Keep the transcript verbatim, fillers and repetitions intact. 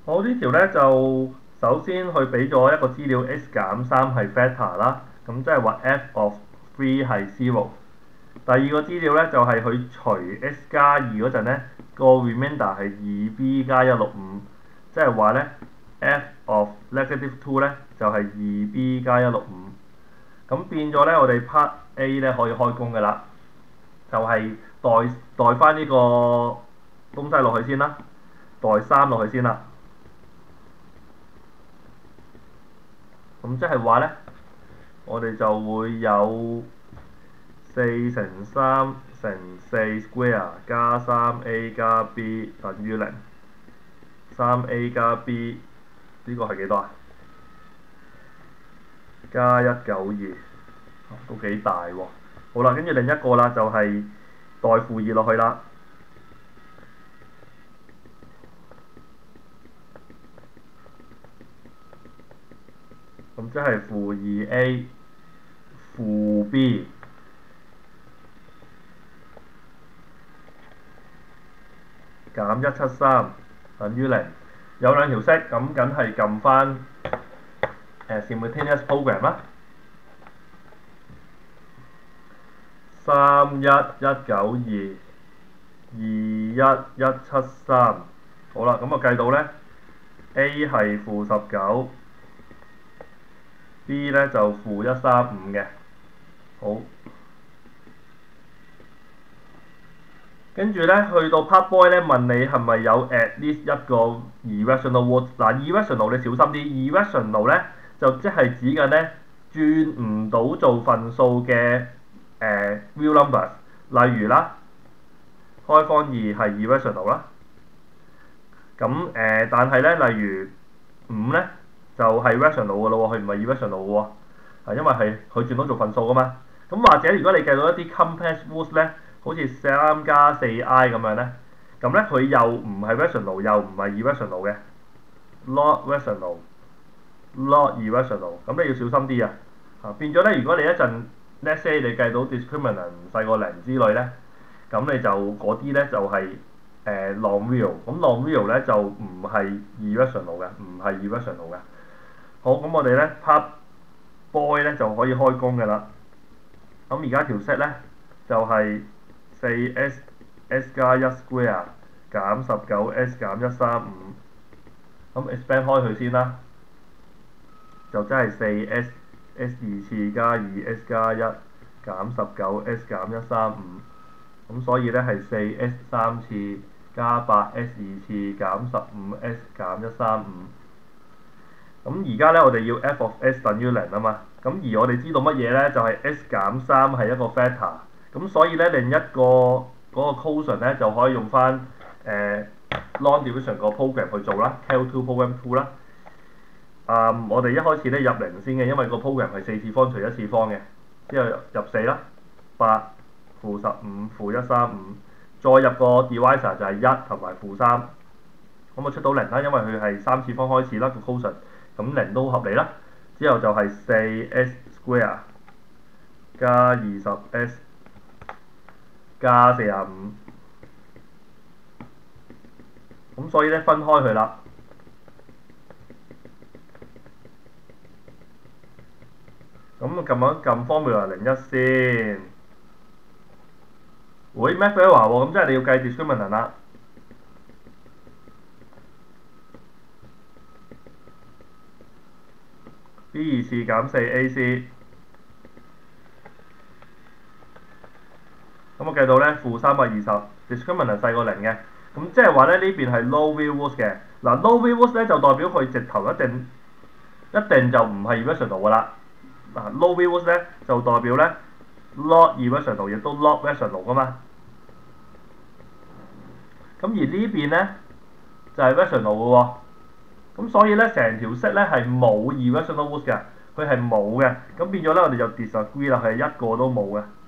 我呢條咧就首先佢俾咗一個資料 x 減三係 theta 啦，咁即係話 f of three 係 zero。第二個資料咧就係佢除 x 加二嗰陣咧個 remainder 係二 b 加一六五，即係話咧 f of negative two 咧就係二 b 加一六五。咁變咗咧，我哋 part A 咧可以開工嘅啦，就係、是、代代翻呢個東西落去先啦，代三落去先啦。咁即係話咧，我哋就會有四乘三乘四 square 加三 a 加 b 等於零。三 a 加 b 呢個係幾多啊？加一九二，都幾大喎。好啦，跟住另一個啦，就係、是、代負二落去啦。咁即係負二 a 負 b 減一七三等於零。有兩條式，咁梗係撳翻誒 simultaneous program 啦。三一一九二二一一七三，好啦，咁啊計到咧 A 係負十九 ，B 咧就負一三五嘅，好。跟住咧去到 part boy 咧問你係咪有 at least 一個 irrational words， 嗱 irrational 你小心啲 ，irrational 咧就即係指緊咧轉唔到做分數嘅誒 real numbers， 例如啦，開方二係 irrational 啦，咁誒、呃、但係咧例如五咧就係、是、rational 嘅咯喎，佢唔係 irrational 嘅喎，係因為係佢轉到做分數㗎嘛。咁或者如果你計到一啲 complex words 咧，好似三加四 i 咁樣咧，咁咧佢又唔係 rational 又唔係 irrational 嘅 ，not rational，not irrational， 咁你要小心啲啊！啊變咗咧，如果你一陣 let's say 你計到 discriminant 細過零之類咧，咁你就嗰啲咧就係、是、誒、呃、non-real， 咁 non-real 咧就唔係 irrational 嘅，唔係 irrational 嘅。好，咁我哋咧 part boy 咧就可以開工嘅啦。咁而家條 set 咧就係、是四 s s 加一 square 減十九 s 減一三五，咁 expand 開佢先啦，就真係四 s s 二次加二 s 加一減十九 s 減一三五，咁所以咧係四 s 三次加八 s 二次減十五 s 減一三五。咁而家咧我哋要 f of s 等於零啊嘛，咁而我哋知道乜嘢咧？就係、是、s 減三係一個 theta。咁所以咧，另一個嗰、那個 quotient 咧就可以用翻誒、呃、long division 個 program 去做啦 ，cal two program two 啦。啊、嗯，我哋一開始咧入零先嘅，因為個 program 係四次方除一次方嘅，之後入四啦，八負十五負一三五，再入個 divisor 就係一同埋負三，咁我出到零啦，因為佢係三次方開始啦個 quotient， 咁零都合理啦。之後就係四 s square 加二十 s。加四十五，咁所以咧分開佢啦。咁撳一撳 formula 零一先，喂 math error 喎，咁即係你要計 discriminant 啦。B 二次減四 A C。咁我計到咧負三百二十 ，discriminant 細過零嘅，咁即係話咧呢邊係 low real words 嘅。嗱 low real words 咧就代表佢直頭一定一定就唔係 irrational 噶啦。嗱 low real words 咧就代表咧 not irrational 亦都 not rational 噶嘛。咁而呢邊咧就係、是、rational 嘅喎。咁所以咧成條式咧係冇 irrational words 嘅，佢係冇嘅。咁變咗咧我哋就 disagree 啦，係一個都冇嘅。